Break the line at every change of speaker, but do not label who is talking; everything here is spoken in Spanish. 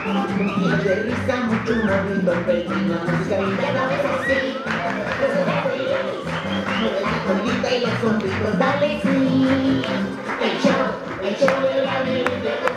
Y de risa mucho moviendo el peine, la música interna es así. Mueve la colita y los sombritos, dale sí. El show de la vida.